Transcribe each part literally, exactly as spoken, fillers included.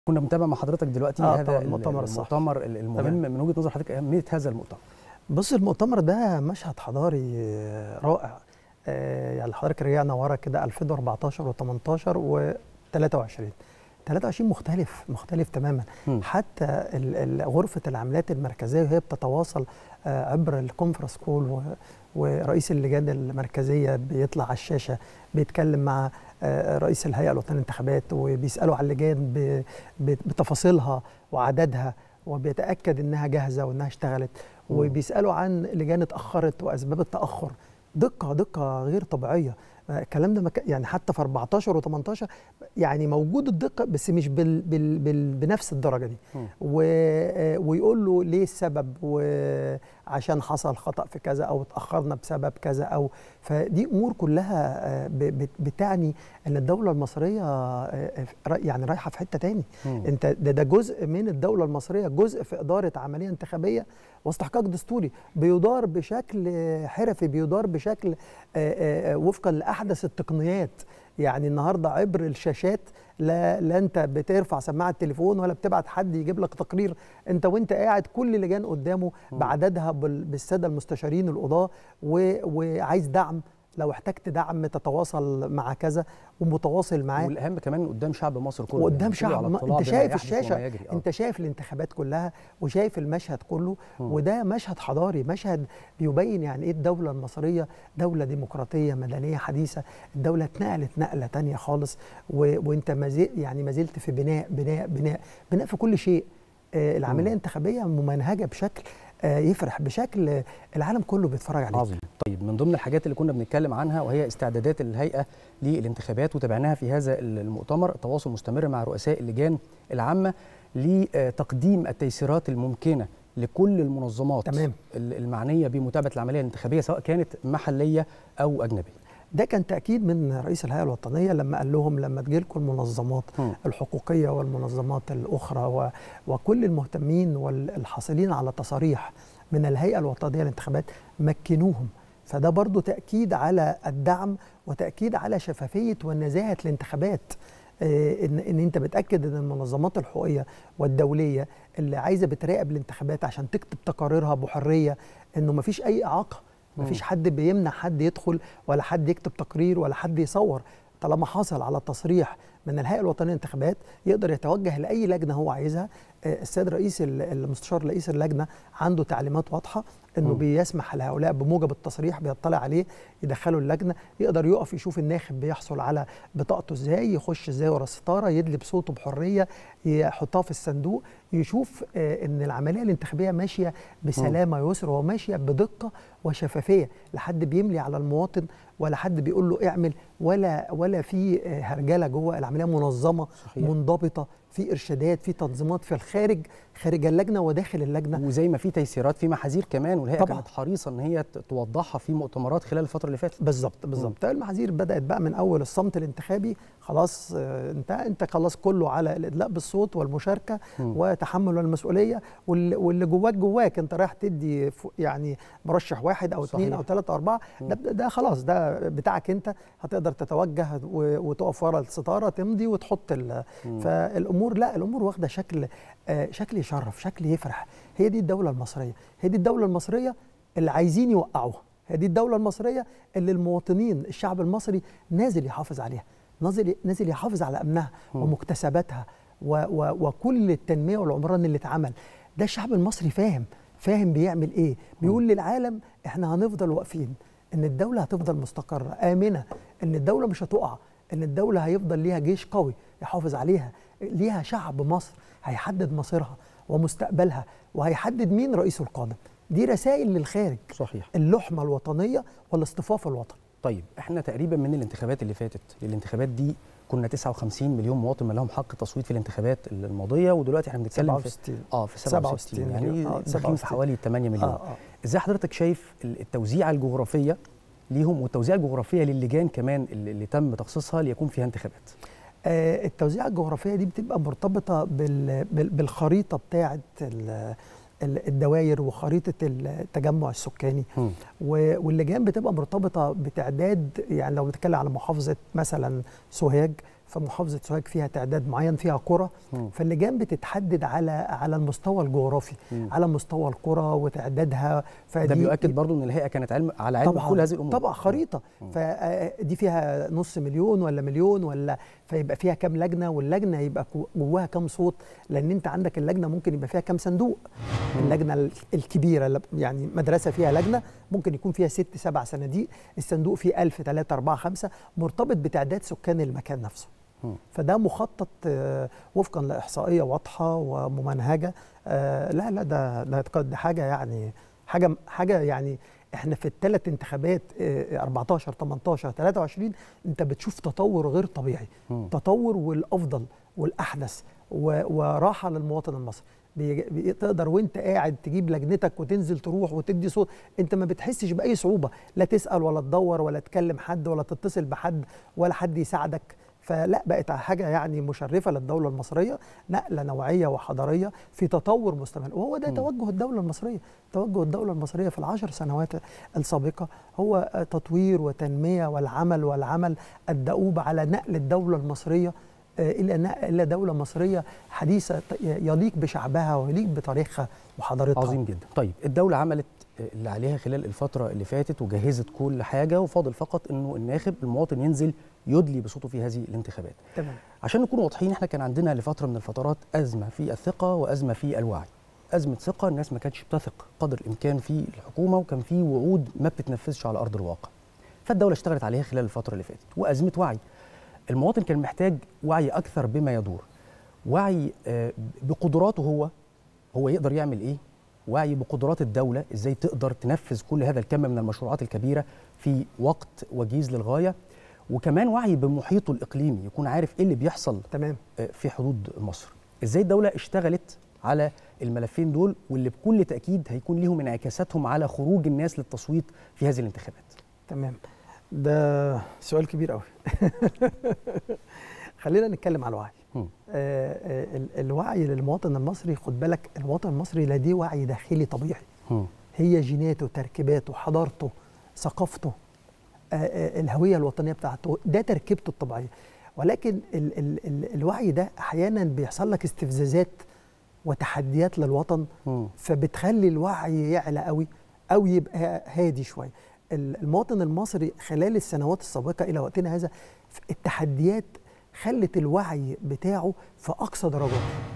كنا بنتابع مع حضرتك دلوقتي آه هذا المؤتمر المؤتمر المهم من وجهة نظر حضرتك أهمية هذا المؤتمر. بص، المؤتمر ده مشهد حضاري رائع. آه يعني حضرتك رجعنا ورا كده ألفين وأربعتاشر وتمنتاشر وتلاتة وعشرين تلاتة وعشرين مختلف مختلف تماما. م. حتى ال غرفة العمليات المركزية وهي بتتواصل آه عبر الكونفرنس كول، ورئيس اللجان المركزية بيطلع على الشاشة بيتكلم مع آه رئيس الهيئة الوطنية للانتخابات، وبيسألوا على اللجان بتفاصيلها وعددها، وبيتأكد إنها جاهزة وإنها اشتغلت، وبيسألوا عن لجان اتأخرت وأسباب التأخر. دقة دقة غير طبيعية. الكلام ده مك... يعني حتى في أربعتاشر وتمنتاشر يعني موجود الدقة، بس مش بال... بال... بال... بنفس الدرجة دي. و... ويقول له ليه السبب، وعشان حصل خطأ في كذا أو اتأخرنا بسبب كذا، أو فدي أمور كلها ب... بتعني أن الدولة المصرية يعني رايحة في حتة تاني. م. انت ده, ده جزء من الدولة المصرية، جزء في إدارة عملية انتخابية واستحقاق دستوري بيدار بشكل حرفي، بيدار بشكل آآ آآ وفقا لأحدث التقنيات. يعني النهارده عبر الشاشات، لا, لا انت بترفع سماعه التليفون ولا بتبعت حد يجيب لك تقرير، انت وانت قاعد كل لجان قدامه بعددها بالساده المستشارين القضاه، وعايز دعم، لو احتجت دعم تتواصل مع كذا ومتواصل معاه. والاهم كمان قدام شعب مصر كله، وقدام يعني شعب م... انت شايف الشاشه، آه. انت شايف الانتخابات كلها وشايف المشهد كله. م. وده مشهد حضاري، مشهد بيبين يعني ايه الدوله المصريه، دوله ديمقراطيه مدنيه حديثه. الدوله اتنقلت نقله ثانيه خالص، و... وانت ما زلت يعني ما زلت في بناء بناء بناء بناء في كل شيء. آه العمليه الانتخابيه ممنهجه بشكل آه يفرح، بشكل العالم كله بيتفرج عليه. عظيم. طيب، من ضمن الحاجات اللي كنا بنتكلم عنها وهي استعدادات الهيئة للانتخابات، وتابعناها في هذا المؤتمر، التواصل مستمر مع رؤساء اللجان العامة لتقديم التيسيرات الممكنة لكل المنظمات تمام. المعنية بمتابعة العملية الانتخابية سواء كانت محلية أو أجنبية. ده كان تأكيد من رئيس الهيئة الوطنية لما قال لهم لما تجيلكم المنظمات م. الحقوقية والمنظمات الأخرى و... وكل المهتمين والحاصلين على تصاريح من الهيئة الوطنية للانتخابات مكنوهم. فده برضو تأكيد على الدعم وتأكيد على شفافية ونزاهة الانتخابات. آه إن, إن أنت بتأكد أن المنظمات الحقوقية والدولية اللي عايزة بتراقب الانتخابات عشان تكتب تقاريرها بحرية، إنه مفيش أي إعاقة، مفيش حد بيمنع حد يدخل ولا حد يكتب تقرير ولا حد يصور. طالما حصل على تصريح من الهيئة الوطنية للانتخابات يقدر يتوجه لأي لجنة هو عايزها. السيد رئيس المستشار رئيس اللجنة عنده تعليمات واضحة انه م. بيسمح لهؤلاء بموجب التصريح بيطلع عليه يدخلوا اللجنة، يقدر يقف يشوف الناخب بيحصل على بطاقته ازاي، يخش ازاي ورا الستارة، يدلي بصوته بحرية، يحطها في الصندوق، يشوف ان العملية الانتخابية ماشية بسلامة يسر وماشية بدقة وشفافية، لا حد بيملي على المواطن ولا حد بيقول له اعمل، ولا ولا في هرجله جوه. العمليه منظمه صحيح. منضبطه، في ارشادات، في تنظيمات في الخارج، خارج اللجنه وداخل اللجنه، وزي ما في تيسيرات في محاذير كمان، والهيئه كانت حريصه ان هي توضحها في مؤتمرات خلال الفتره اللي فاتت. بالظبط بالظبط. المحاذير بدات بقى من اول الصمت الانتخابي، خلاص انت انت خلاص كله على الادلاء بالصوت والمشاركه م. وتحمل المسؤوليه، واللي جواك جواك انت رايح تدي يعني مرشح واحد او اثنين او ثلاثه او اربعه، ده, ده خلاص ده بتاعك انت، هتقدر تتوجه وتقف ورا الستاره تمضي وتحط ال... فالامور لا الامور واخده شكل آه شكل يشرف، شكل يفرح. هي دي الدوله المصريه، هي دي الدوله المصريه اللي عايزين يوقعوها، هي دي الدوله المصريه اللي المواطنين الشعب المصري نازل يحافظ عليها، نازل نازل يحافظ على امنها ومكتسباتها و... و... وكل التنميه والعمران اللي اتعمل. ده الشعب المصري فاهم فاهم بيعمل ايه، بيقول للعالم احنا هنفضل واقفين، ان الدوله هتفضل مستقره امنه، ان الدوله مش هتقع، ان الدوله هيفضل ليها جيش قوي يحافظ عليها، ليها شعب مصر هيحدد مصيرها ومستقبلها وهيحدد مين رئيسه القادم. دي رسائل للخارج. صحيح. اللحمه الوطنيه والاصطفاف الوطني. طيب، احنا تقريبا من الانتخابات اللي فاتت الانتخابات دي كنا تسعة وخمسين مليون مواطن ما لهم حق تصويت في الانتخابات الماضيه، ودلوقتي احنا بنتكلم سبعة وستين في اه في سبعة وستين يعني آه داخلين في حوالي ثمانية مليون. آه آه. ازاي حضرتك شايف التوزيعه الجغرافيه ليهم والتوزيعه الجغرافيه للجان كمان اللي, اللي تم تخصيصها ليكون فيها انتخابات؟ آه التوزيعه الجغرافيه دي بتبقى مرتبطه بال بالخريطه بتاعه الدوائر وخريطه التجمع السكاني، م. واللجان بتبقى مرتبطه بتعداد. يعني لو بنتكلم على محافظه مثلا سوهاج، فمحافظه سوهاج فيها تعداد معين، فيها قرى، فاللجان بتتحدد على على المستوى الجغرافي، مم. على مستوى القرى وتعدادها. ده بيؤكد برضو ان الهيئه كانت علم على علم كل هذه الامور. طبعا خريطه، فدي فيها نص مليون ولا مليون ولا، فيبقى فيها كام لجنه، واللجنه يبقى جواها كام صوت، لان انت عندك اللجنه ممكن يبقى فيها كام صندوق. مم. اللجنه الكبيره يعني مدرسه فيها لجنه ممكن يكون فيها ست سبع صناديق، الصندوق فيه ألف ثلاثة أربعة خمسة، مرتبط بتعداد سكان المكان نفسه. فده مخطط وفقا لاحصائيه واضحه وممنهجه. لا لا ده ده حاجه يعني حاجه حاجه يعني احنا في الثلاث انتخابات أربعتاشر تمنتاشر تلاتة وعشرين انت بتشوف تطور غير طبيعي، م. تطور والافضل والاحدث وراحه للمواطن المصري. تقدر وانت قاعد تجيب لجنتك وتنزل تروح وتدي صوت، انت ما بتحسش باي صعوبه، لا تسال ولا تدور ولا تكلم حد ولا تتصل بحد ولا حد يساعدك. فلا بقت حاجه يعني مشرفه للدوله المصريه، نقله نوعيه وحضاريه في تطور مستمر، وهو ده توجه الدوله المصريه. توجه الدوله المصريه في العشر سنوات السابقه هو تطوير وتنميه والعمل والعمل الدؤوب على نقل الدوله المصريه الى الى دوله مصريه حديثه يليق بشعبها ويليق بتاريخها وحضارتها. عظيم جدا. طيب الدوله عملت اللي عليها خلال الفتره اللي فاتت وجهزت كل حاجه، وفاضل فقط انه الناخب المواطن ينزل يدلي بصوته في هذه الانتخابات. تمام. عشان نكون واضحين، احنا كان عندنا لفتره من الفترات ازمه في الثقه وازمه في الوعي. ازمه ثقه، الناس ما كانتش بتثق قدر الامكان في الحكومه، وكان في وعود ما بتتنفذش على ارض الواقع. فالدوله اشتغلت عليها خلال الفتره اللي فاتت. وازمه وعي، المواطن كان محتاج وعي اكثر بما يدور، وعي بقدراته، هو هو يقدر يعمل ايه، وعي بقدرات الدوله ازاي تقدر تنفذ كل هذا الكم من المشروعات الكبيره في وقت وجيز للغايه، وكمان وعي بمحيطه الاقليمي، يكون عارف ايه اللي بيحصل تمام في حدود مصر. ازاي الدوله اشتغلت على الملفين دول، واللي بكل تاكيد هيكون ليهم انعكاساتهم على خروج الناس للتصويت في هذه الانتخابات. تمام، ده سؤال كبير قوي. خلينا نتكلم على الوعي. آه آه الوعي للمواطن المصري، خد بالك المواطن المصري لديه وعي داخلي طبيعي. م. هي جيناته، تركيباته، حضارته، ثقافته، آه آه الهويه الوطنيه بتاعته، ده تركيبته الطبيعيه. ولكن ال ال ال الوعي ده احيانا بيحصل لك استفزازات وتحديات للوطن، م. فبتخلي الوعي يعلى قوي او يبقى هادي شويه. المواطن المصري خلال السنوات السابقه الى وقتنا هذا التحديات خلت الوعي بتاعه في اقصى درجاته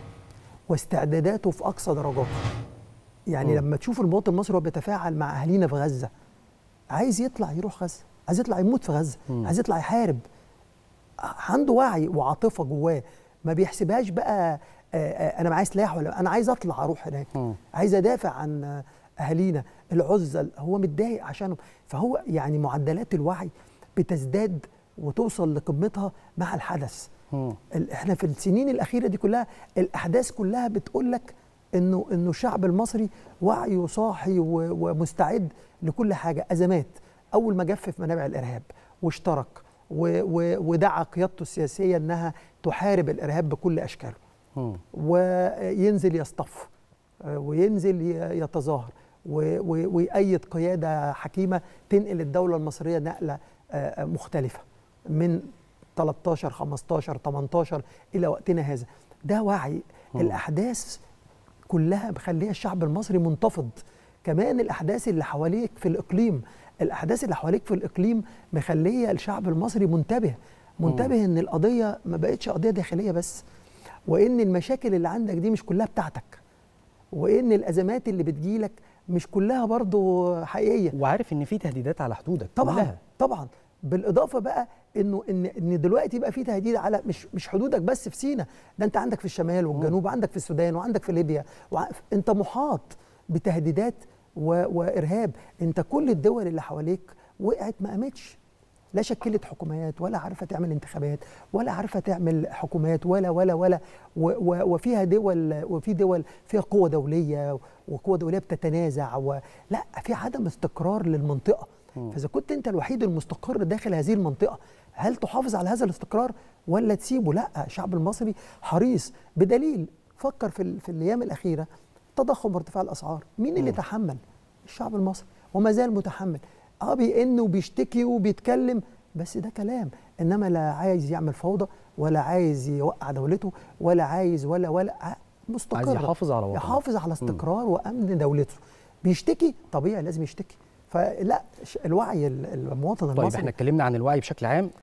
واستعداداته في اقصى درجاته. يعني م. لما تشوف المواطن المصري وهو بيتفاعل مع اهالينا في غزه، عايز يطلع يروح غزه، عايز يطلع يموت في غزه، م. عايز يطلع يحارب، عنده وعي وعاطفه جواه، ما بيحسبهاش بقى انا معايا سلاح ولا انا عايز اطلع اروح هناك، م. عايز ادافع عن اهالينا العزل، هو متضايق عشانهم. فهو يعني معدلات الوعي بتزداد وتوصل لقمتها مع الحدث. م. احنا في السنين الاخيره دي كلها الاحداث كلها بتقول لك انه انه الشعب المصري وعي وصاحي ومستعد لكل حاجه. ازمات، اول ما جفف منابع الارهاب واشترك ودعا قيادته السياسيه انها تحارب الارهاب بكل اشكاله، م. وينزل يصطف وينزل يتظاهر ويأيد قيادة حكيمة تنقل الدولة المصرية نقلة مختلفة من تلتاشر خمستاشر تمنتاشر إلى وقتنا هذا. ده وعي. م. الأحداث كلها مخليه الشعب المصري منتفض. كمان الأحداث اللي حواليك في الإقليم، الأحداث اللي حواليك في الإقليم مخليه الشعب المصري منتبه منتبه م. إن القضية ما بقتش قضية داخلية بس، وإن المشاكل اللي عندك دي مش كلها بتاعتك، وإن الأزمات اللي بتجيلك مش كلها برضو حقيقيه، وعارف ان في تهديدات على حدودك طبعا كلها. طبعا بالاضافه بقى انه ان ان دلوقتي بقى في تهديد على مش مش حدودك بس في سيناء، ده انت عندك في الشمال والجنوب، وعندك في السودان، وعندك في ليبيا، انت محاط بتهديدات وارهاب. انت كل الدول اللي حواليك وقعت ما قامتش، لا شكلت حكومات ولا عارفه تعمل انتخابات ولا عارفه تعمل حكومات ولا ولا ولا وفيها دول وفي دول فيها قوه دوليه وقوه دوليه بتتنازع، ولا في عدم استقرار للمنطقه. فاذا كنت انت الوحيد المستقر داخل هذه المنطقه، هل تحافظ على هذا الاستقرار ولا تسيبه؟ لا، الشعب المصري حريص، بدليل فكر في في الايام الاخيره تضخم وارتفاع الاسعار، مين اللي تحمل؟ الشعب المصري، وما زال متحمل. اه بيئن وبيشتكي وبيتكلم، بس ده كلام. انما لا عايز يعمل فوضى ولا عايز يوقع دولته ولا عايز ولا ولا مستقر، عايز يحافظ على وطنه، يحافظ على استقرار م. وامن دولته. بيشتكي طبيعي لازم يشتكي، فلا الوعي المواطن المصري. طيب احنا اتكلمنا عن الوعي بشكل عام.